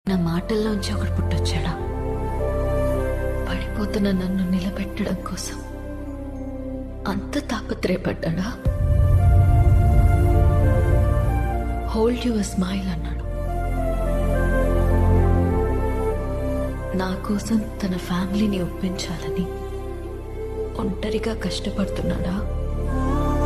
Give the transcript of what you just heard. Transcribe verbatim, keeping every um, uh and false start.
నా మాటల్లోంచి ఒకడు పుట్టొచ్చాడా? పడిపోతున్న నన్ను నిలబెట్టడం కోసం అంత తాపత్రయపడ్డా? హోల్డ్ యువర్ స్మైల్ అన్నాడు. నా కోసం తన ఫ్యామిలీని ఒప్పించాలని ఒంటరిగా కష్టపడుతున్నాడా?